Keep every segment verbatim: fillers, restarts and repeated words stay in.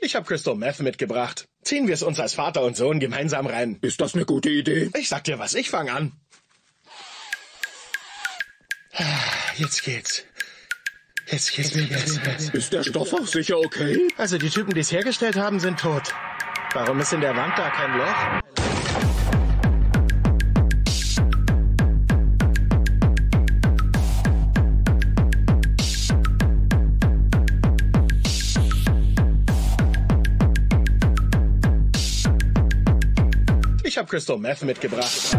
Ich habe Crystal Meth mitgebracht. Ziehen wir es uns als Vater und Sohn gemeinsam rein. Ist das eine gute Idee? Ich sag dir was, ich fange an. Jetzt geht's. Jetzt geht's mir besser. Ist der Stoff auch sicher okay? Also die Typen, die es hergestellt haben, sind tot. Warum ist in der Wand da kein Loch? Ich habe Crystal Meth mitgebracht.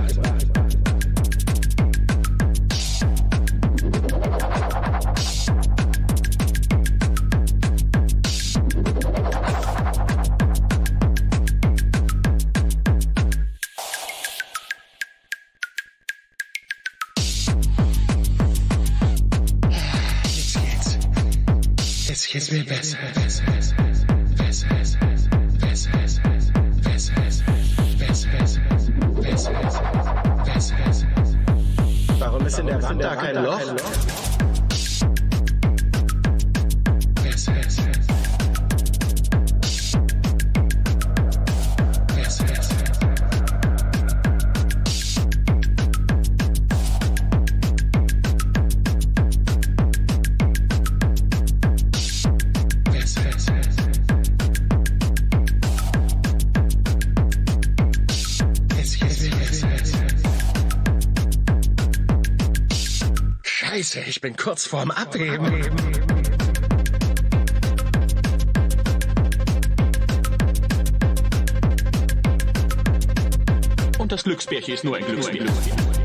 Jetzt geht's mir besser. Besser, besser, besser, besser, besser, besser, besser, besser, besser. Warum ist in der Wand da kein Loch? Besser, besser. Besser, besser. Scheiße, ich bin kurz vorm Abheben. Und das Glücksbärchen ist nur ein Glücksbärchen.